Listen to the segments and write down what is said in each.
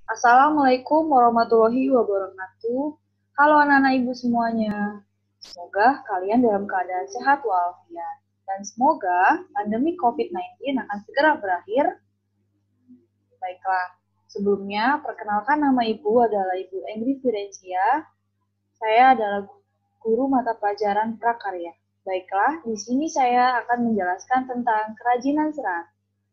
Assalamualaikum warahmatullahi wabarakatuh. Halo anak-anak ibu semuanya. Semoga kalian dalam keadaan sehat walafiat. Dan semoga pandemi COVID-19 akan segera berakhir. Baiklah, sebelumnya perkenalkan nama ibu adalah Ibu Engri Firencia. Saya adalah guru mata pelajaran prakarya. Baiklah, di sini saya akan menjelaskan tentang kerajinan serat.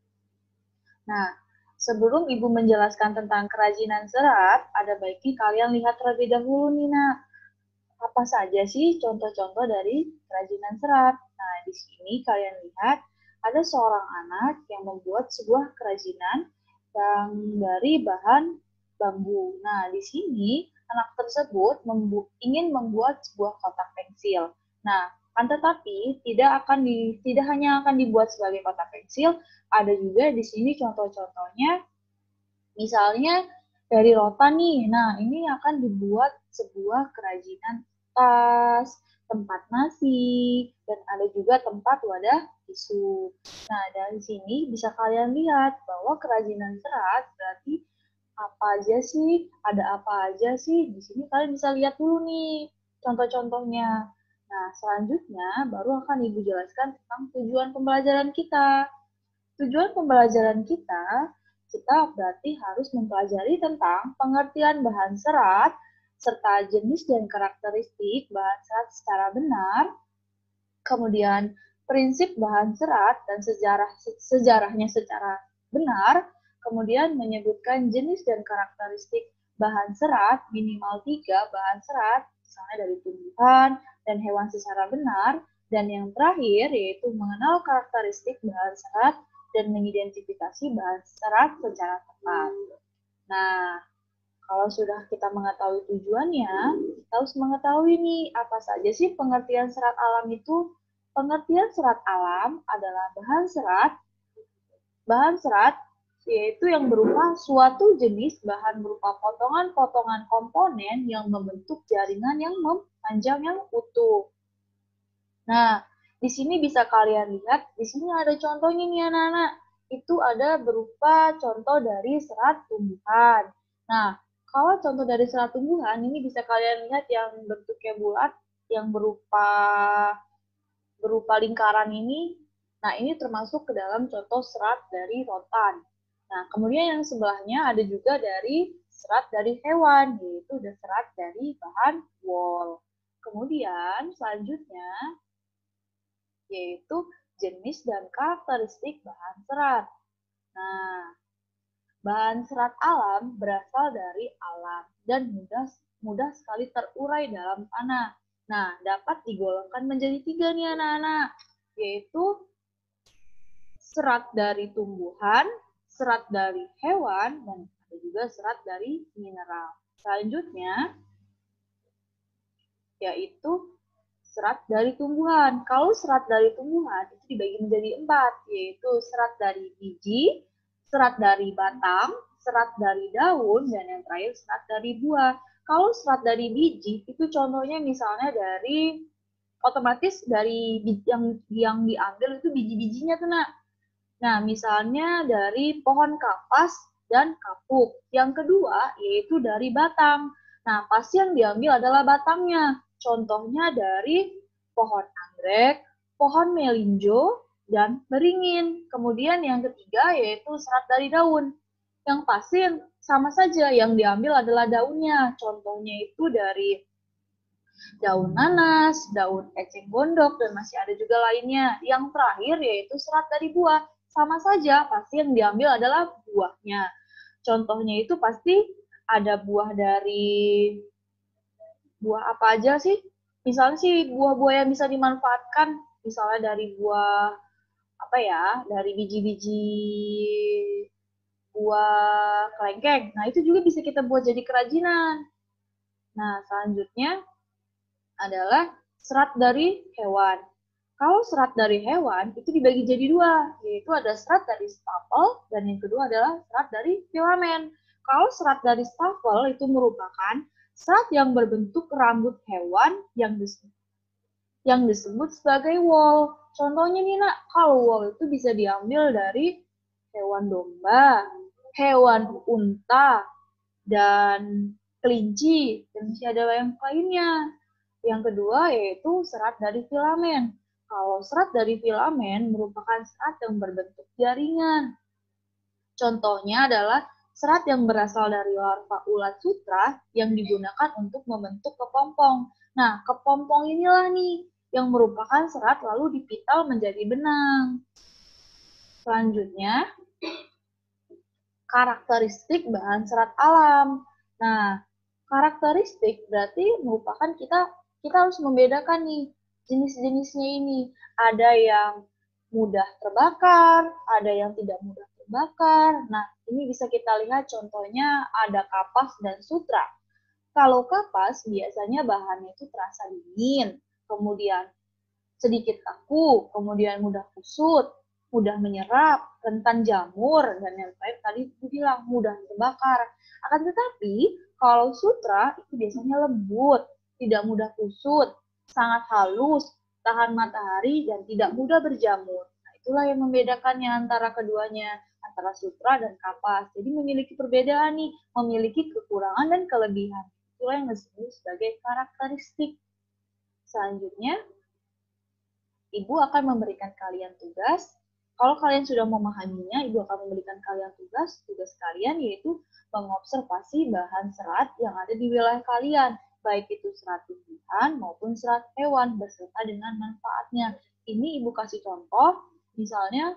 Nah, sebelum Ibu menjelaskan tentang kerajinan serat, ada baiknya kalian lihat terlebih dahulu nih, Nak. Apa saja sih contoh-contoh dari kerajinan serat? Nah, di sini kalian lihat ada seorang anak yang membuat sebuah kerajinan yang dari bahan bambu. Nah, di sini anak tersebut ingin membuat sebuah kotak pensil. Nah, tetapi tidak hanya akan dibuat sebagai kotak pensil, ada juga di sini contoh-contohnya. Misalnya dari rotan nih, nah ini akan dibuat sebuah kerajinan tas, tempat nasi, dan ada juga tempat wadah tisu. Nah, dari sini bisa kalian lihat bahwa kerajinan serat berarti apa aja sih, ada apa aja sih. Di sini kalian bisa lihat dulu nih contoh-contohnya. Nah, selanjutnya baru akan Ibu jelaskan tentang tujuan pembelajaran kita. Tujuan pembelajaran kita berarti harus mempelajari tentang pengertian bahan serat, serta jenis dan karakteristik bahan serat secara benar, kemudian prinsip bahan serat dan sejarahnya secara benar, kemudian menyebutkan jenis dan karakteristik bahan serat, minimal 3 bahan serat, misalnya dari tumbuhan dan hewan secara benar, dan yang terakhir yaitu mengenal karakteristik bahan serat dan mengidentifikasi bahan serat secara tepat. Nah, kalau sudah kita mengetahui tujuannya, kita harus mengetahui nih apa saja sih pengertian serat alam itu. Pengertian serat alam adalah bahan serat yaitu yang berupa suatu jenis bahan berupa potongan-potongan komponen yang membentuk jaringan yang memanjang yang utuh. Nah, di sini bisa kalian lihat, di sini ada contohnya nih anak-anak. Itu ada berupa contoh dari serat tumbuhan. Nah, kalau contoh dari serat tumbuhan, ini bisa kalian lihat yang bentuknya bulat, yang berupa lingkaran ini. Nah, ini termasuk ke dalam contoh serat dari rotan. Nah, kemudian yang sebelahnya ada juga dari serat dari hewan, yaitu ada serat dari bahan wol. Kemudian selanjutnya yaitu jenis dan karakteristik bahan serat. Nah, bahan serat alam berasal dari alam dan mudah sekali terurai dalam tanah. Nah, dapat digolongkan menjadi 3 nih anak-anak, yaitu serat dari tumbuhan, serat dari hewan, dan ada juga serat dari mineral. Selanjutnya, yaitu serat dari tumbuhan. Kalau serat dari tumbuhan itu dibagi menjadi 4, yaitu serat dari biji, serat dari batang, serat dari daun, dan yang terakhir serat dari buah. Kalau serat dari biji itu contohnya misalnya dari otomatis dari yang diambil itu biji-bijinya tuh nak. Nah, misalnya dari pohon kapas dan kapuk. Yang kedua yaitu dari batang. Nah, pasti yang diambil adalah batangnya. Contohnya dari pohon anggrek, pohon melinjo, dan beringin. Kemudian yang ketiga yaitu serat dari daun. Yang pasti sama saja, yang diambil adalah daunnya. Contohnya itu dari daun nanas, daun eceng gondok, dan masih ada juga lainnya. Yang terakhir yaitu serat dari buah. Sama saja, pasti yang diambil adalah buahnya. Contohnya itu pasti ada buah apa aja sih? Misalnya sih buah-buah yang bisa dimanfaatkan, misalnya dari buah apa ya, dari biji-biji buah kelengkeng. Nah, itu juga bisa kita buat jadi kerajinan. Nah, selanjutnya adalah serat dari hewan. Kalau serat dari hewan itu dibagi jadi 2, yaitu ada serat dari stapel dan yang kedua adalah serat dari filamen. Kalau serat dari stapel itu merupakan serat yang berbentuk rambut hewan yang disebut sebagai wol. Contohnya nih nak, kalau wol itu bisa diambil dari hewan domba, hewan unta, dan kelinci, dan masih ada yang lainnya. Yang kedua yaitu serat dari filamen. Kalau serat dari filamen merupakan serat yang berbentuk jaringan. Contohnya adalah serat yang berasal dari larva ulat sutra yang digunakan untuk membentuk kepompong. Nah, kepompong inilah nih yang merupakan serat lalu dipital menjadi benang. Selanjutnya, karakteristik bahan serat alam. Nah, karakteristik berarti merupakan kita harus membedakan nih jenis-jenisnya ini. Ada yang mudah terbakar, ada yang tidak mudah terbakar. Nah, ini bisa kita lihat contohnya ada kapas dan sutra. Kalau kapas biasanya bahannya itu terasa dingin, kemudian sedikit kaku, kemudian mudah kusut, mudah menyerap, rentan jamur, dan yang terakhir tadi aku bilang mudah terbakar. Akan tetapi, kalau sutra itu biasanya lembut, tidak mudah kusut, sangat halus, tahan matahari, dan tidak mudah berjamur. Nah, itulah yang membedakannya antara keduanya, antara sutra dan kapas. Jadi memiliki perbedaan nih, memiliki kekurangan dan kelebihan. Itulah yang disebut sebagai karakteristik. Selanjutnya, Ibu akan memberikan kalian tugas. Kalau kalian sudah memahaminya, Ibu akan memberikan kalian tugas kalian yaitu mengobservasi bahan serat yang ada di wilayah kalian, baik itu serat tumbuhan maupun serat hewan beserta dengan manfaatnya. Ini Ibu kasih contoh, misalnya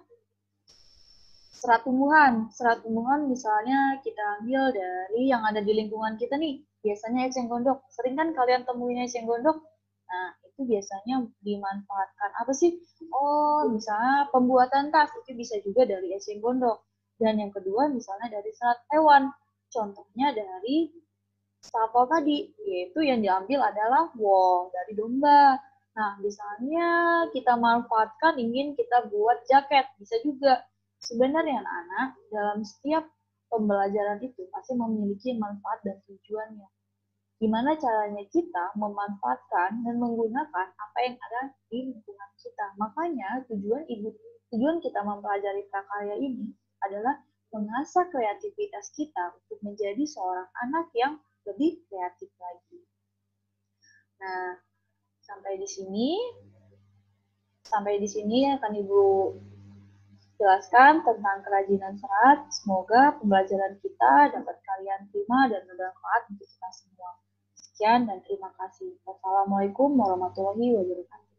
serat tumbuhan. Serat tumbuhan misalnya kita ambil dari yang ada di lingkungan kita nih, biasanya eceng gondok. Sering kan kalian temuin eceng gondok? Nah, itu biasanya dimanfaatkan apa sih? Oh, misalnya pembuatan tas itu bisa juga dari eceng gondok. Dan yang kedua misalnya dari serat hewan. Contohnya dari sapal tadi, yaitu yang diambil adalah wool dari domba. Nah, misalnya kita manfaatkan ingin kita buat jaket, bisa juga. Sebenarnya anak-anak, dalam setiap pembelajaran itu pasti memiliki manfaat dan tujuannya. Gimana caranya kita memanfaatkan dan menggunakan apa yang ada di lingkungan kita. Makanya tujuan kita mempelajari prakarya ini adalah mengasah kreativitas kita untuk menjadi seorang anak yang lebih kreatif lagi. Nah, sampai di sini akan Ibu jelaskan tentang kerajinan serat. Semoga pembelajaran kita dapat kalian terima dan bermanfaat untuk kita semua. Sekian dan terima kasih. Wassalamualaikum warahmatullahi wabarakatuh.